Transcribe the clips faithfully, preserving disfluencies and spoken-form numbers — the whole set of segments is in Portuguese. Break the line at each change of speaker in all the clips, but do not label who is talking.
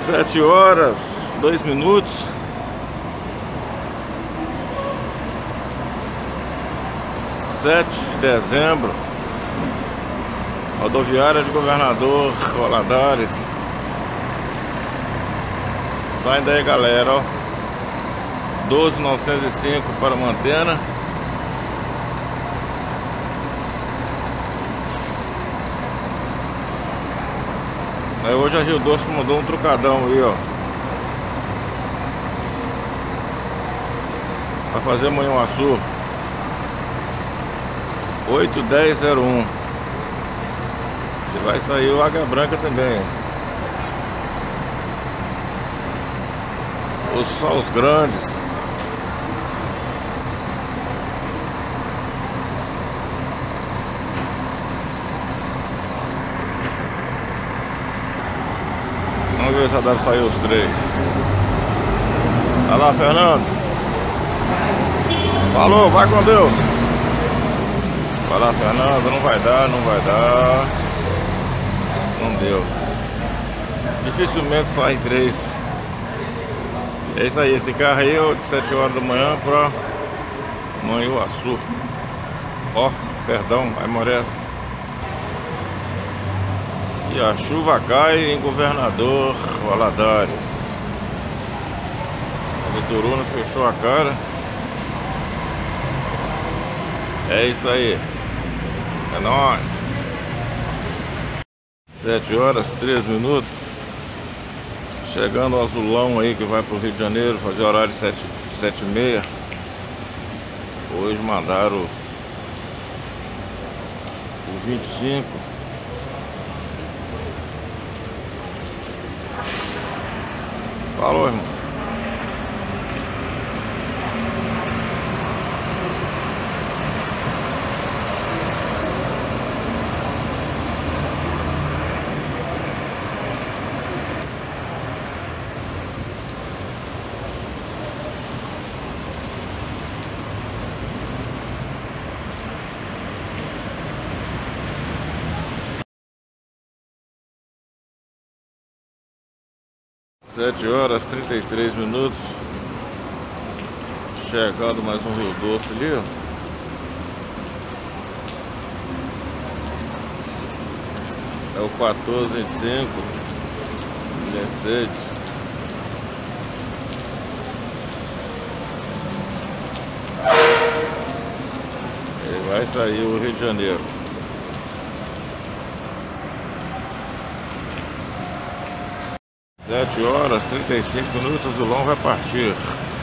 Sete horas, dois minutos. Sete de dezembro. Rodoviária de Governador Valadares. Saindo aí, galera, ó. doze mil novecentos e cinco para Mantena. Aí hoje a Rio Doce mandou um trucadão aí, ó, pra fazer Manhuaçu. Oito dez zero um. E vai sair o Águia Branca também. Os só os grandes. Vamos ver se deve sair os três. Vai lá, Fernando. Falou, vai com Deus. Vai lá, Fernando. Não vai dar, não vai dar. Não deu. Dificilmente sai três. É isso aí, esse carro aí é de sete horas da manhã pra Manhuaçu. Ó, perdão, Aimorés. E a chuva cai em Governador Valadares. A Vitoruna fechou a cara. É isso aí. É nóis. Sete horas, três minutos. Chegando o azulão aí que vai pro Rio de Janeiro, fazer horário sete, sete e meia. Hoje mandaram o vinte e cinco. Falou, irmão. Sete horas, trinta e três minutos. Chegando mais um Rio Doce ali, ó. É o quatorze vinte e cinco Mercedes. E vai sair o Rio de Janeiro. Sete horas, trinta e cinco minutos, o Azulão vai partir.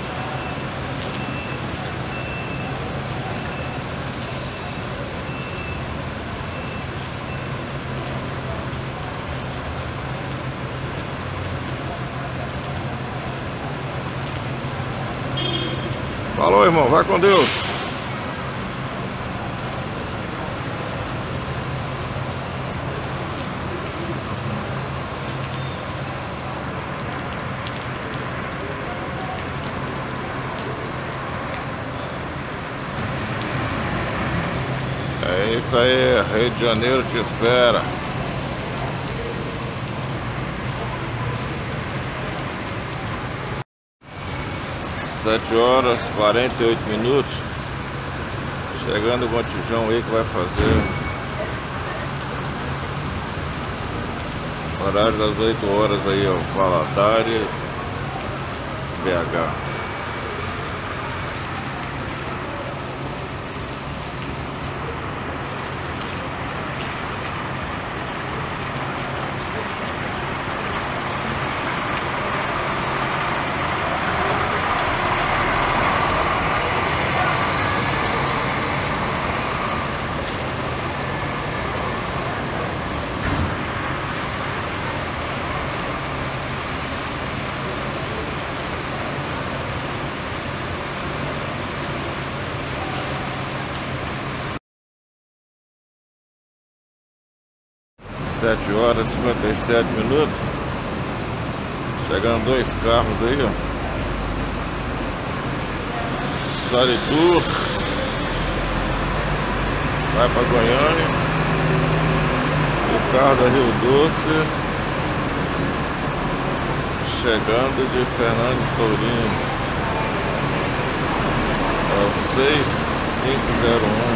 Falou, irmão, vai com Deus. É isso aí, Rio de Janeiro te espera. Sete horas, quarenta e oito minutos. Chegando o Botijão aí que vai fazer horário das oito horas aí, ó, Valadares, B H. Sete horas e cinquenta e sete minutos. Chegando dois carros aí, ó. Saritur vai para Goiânia. O carro da Rio Doce chegando de Fernando Tourinho. É o seis cinco zero um.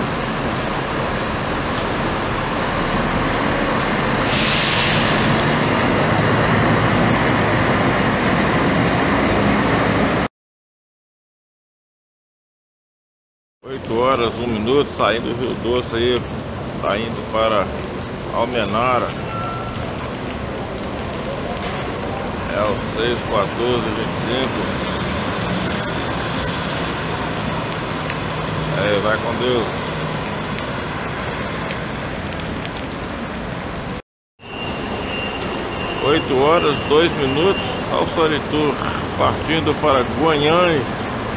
oito horas, um minuto, saindo do Rio Doce aí, tá indo para Almenara. É o seis quatorze vinte e cinco. Aí, vai com Deus. oito horas, dois minutos, Alçaritour, partindo para Guanhães.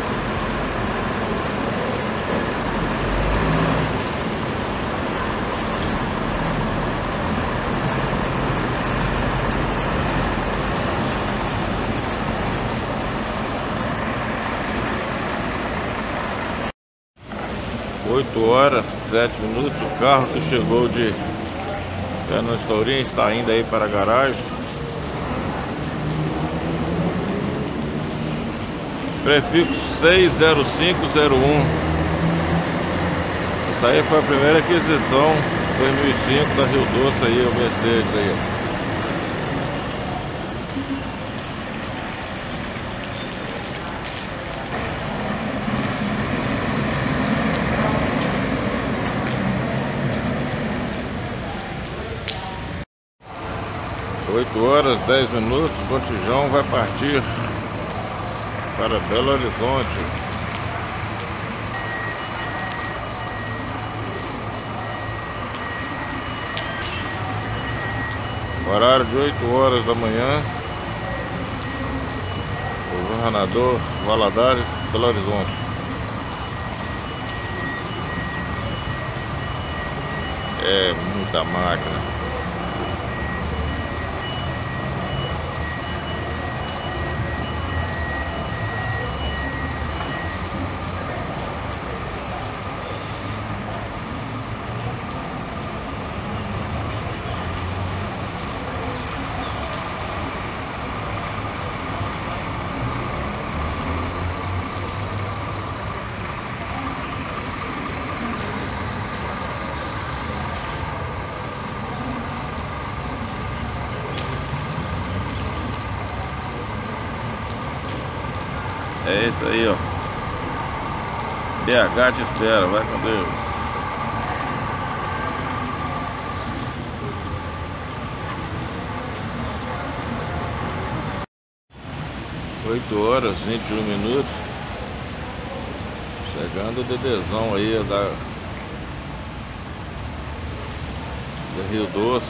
oito horas, sete minutos, o carro que chegou de Fernando Tourinho está indo aí para a garagem. Prefixo seis zero cinco zero um. Essa aí foi a primeira aquisição dois mil e cinco da Rio Doce aí, o Mercedes aí. oito horas, dez minutos, o Botijão vai partir para Belo Horizonte. Horário de oito horas da manhã. Governador Valadares, Belo Horizonte. É muita máquina. É isso aí, ó. B H te espera, vai com Deus. oito horas, vinte e um minutos. Chegando o Dedezão aí da, da Rio Doce.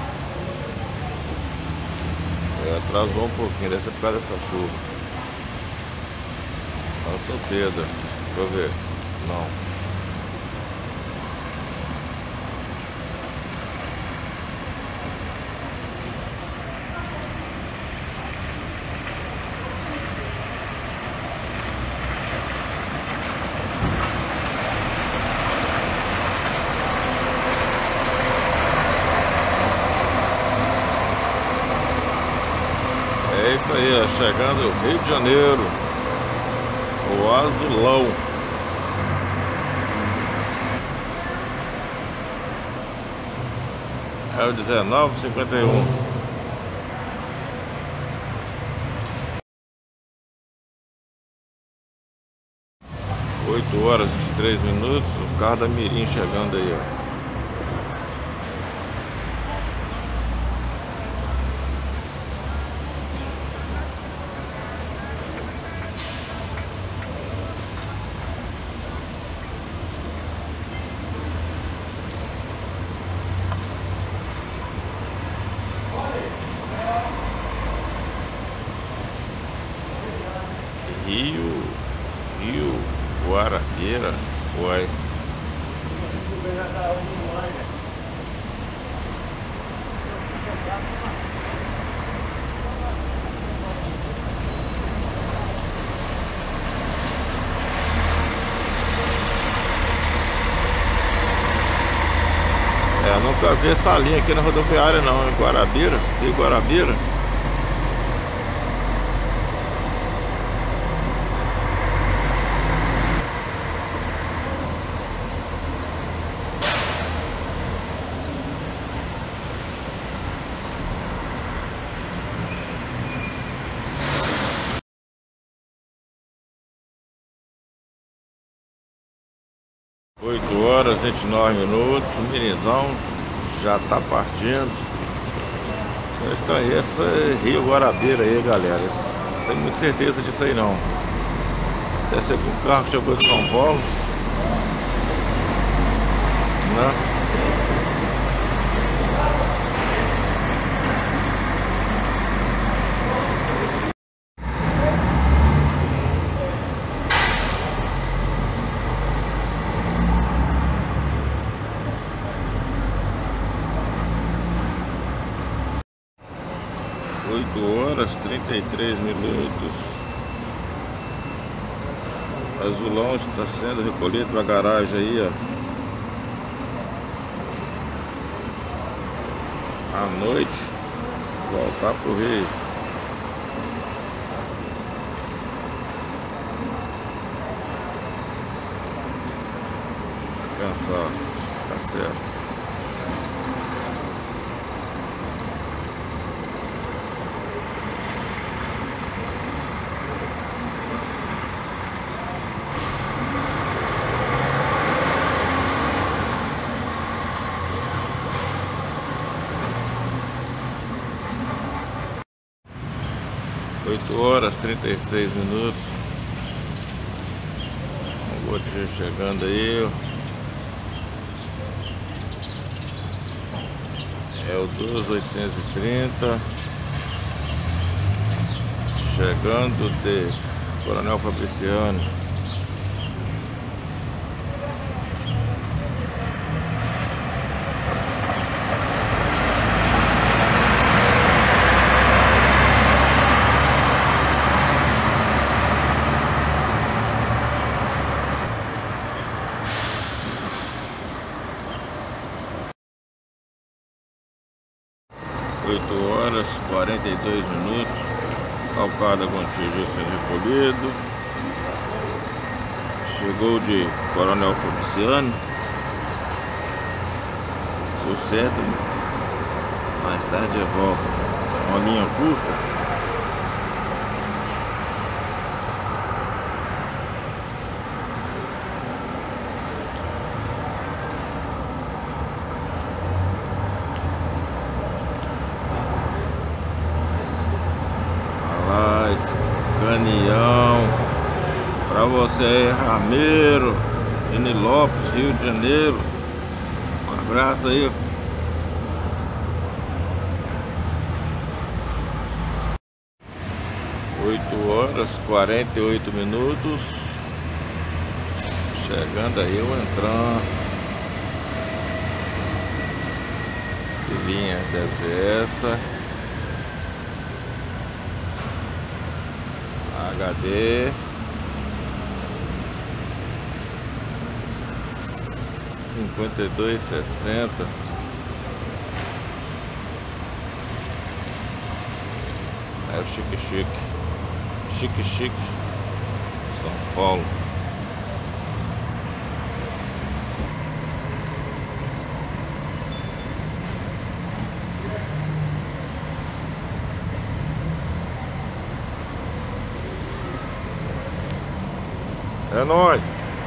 É, atrasou um pouquinho, deve ser por causa dessa chuva. São Pedro, deixa eu ver. Não. É isso aí, ó, chegando Rio de Janeiro. O Azulão. É o dezenove cinquenta e um. oito horas e vinte e três minutos. O carro da Mirim chegando aí, ó. Rio, Rio, Guaraqueira, uai. É, nunca vi essa linha aqui na rodoviária não, em Guarabira, Rio Guarabira. oito horas, vinte e nove minutos, o Mirizão já tá partindo. Então, esse é Rio Guarabira aí, galera. Não tenho muita certeza disso aí não. Deve ser que o carro que chegou de São Paulo, né? oito horas trinta e três minutos. Azulão está sendo recolhido para a garagem aí, ó. À noite, voltar pro Rio. Descansar, tá certo. oito horas trinta e seis minutos. O Botinho chegando aí. É o doze oitocentos e trinta. Chegando de Coronel Fabriciano. oito horas quarenta e dois minutos. Calcada Gontijo sendo recolhido. Chegou de Coronel Fabriciano. O centro, mais tarde é volta. Uma linha curta. Caminhão pra você aí, Ramiro, Geni Lopes, Rio de Janeiro. Um abraço aí. oito horas quarenta e oito minutos. Chegando aí o Entran. Que linha deve ser essa? H D cinquenta e dois sessenta. É o Chique Chique Chique Chique São Paulo. É nóis!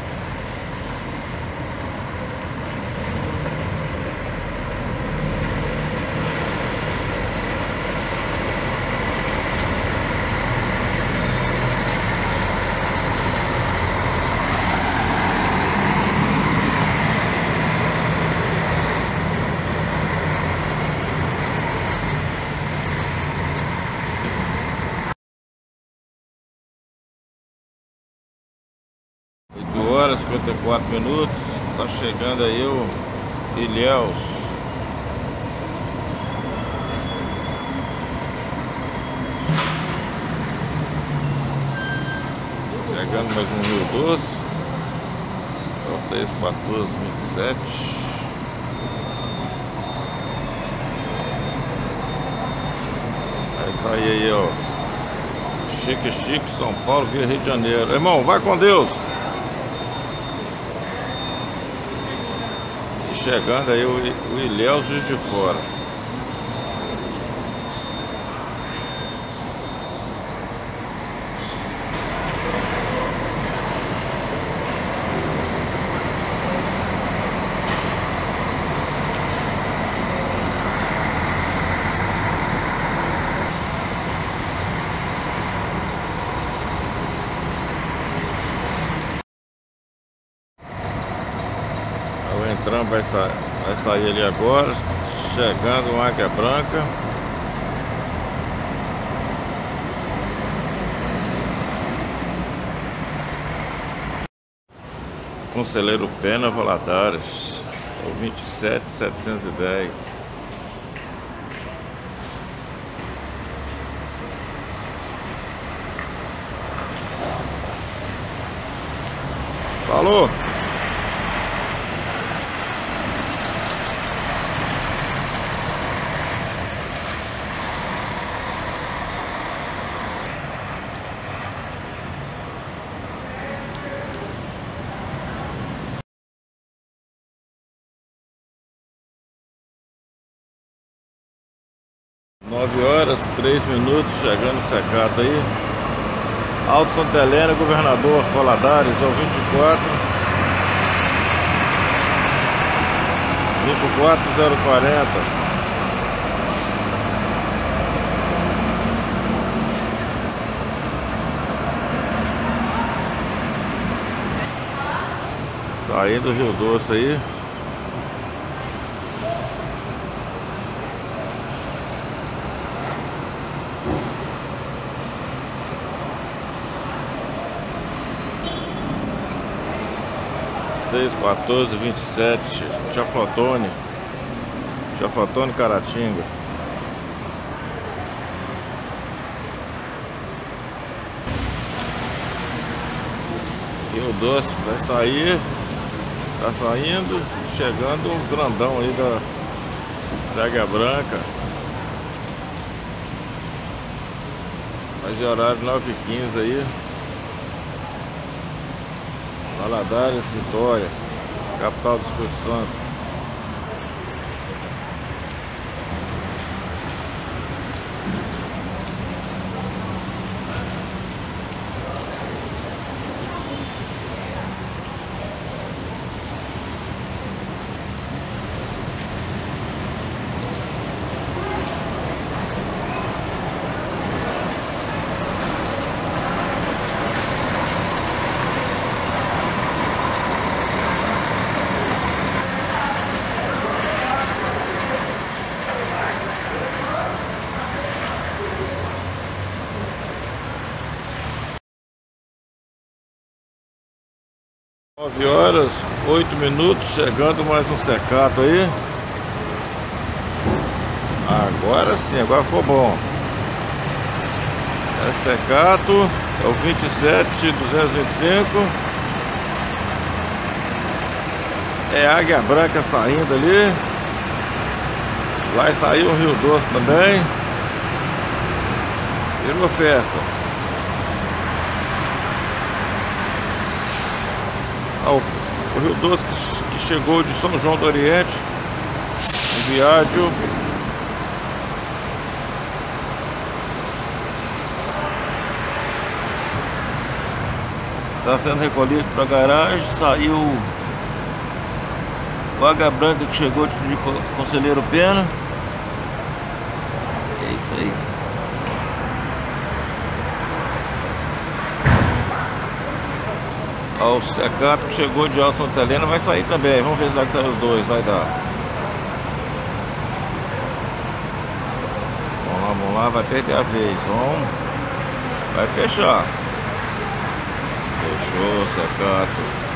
oito horas e cinquenta e quatro minutos. Tá chegando aí o Ilhéus. Chegando mais um Rio Doce. São seis quatorze vinte e sete. Vai sair aí, ó. Chique Chique, São Paulo, via Rio de Janeiro. Irmão, vai com Deus! Chegando aí o, o Ilhéus Juiz de Fora. Detran vai, sa vai sair ali agora. Chegando uma Águia Branca. Conselheiro Pena, Valadares, o vinte e sete mil setecentos e dez. Falou! nove horas, três minutos, chegando secado aí. Alto Santa Helena, Governador Valadares, ao vinte e quatro. vinte e quatro zero quarenta. Saindo do Rio Doce aí. seis, quatorze, vinte e sete, Chafotone, Chafotone, Caratinga. Rio Doce vai sair, tá saindo, chegando um grandão aí da Águia Branca. Mas de horário nove e quinze aí. Valadares, Vitória, capital do Espírito Santo. nove horas, oito minutos, chegando mais um secato aí. Agora sim, agora ficou bom. É secato, é o vinte e sete duzentos e vinte e cinco. É Águia Branca saindo ali. Vai sair o Rio Doce também. Virou festa. Ah, o, o Rio Doce que, que chegou de São João do Oriente, em Viádio. Está sendo recolhido para a garagem. Saiu o Águia Branca que chegou de, de Conselheiro Pena. É isso aí. O secato que chegou de Alto Santa Helena vai sair também. Vamos ver se vai sair os dois. Vai dar. Vamos lá, vamos lá. Vai perder a vez. Vamos. Vai fechar. Fechou o secato.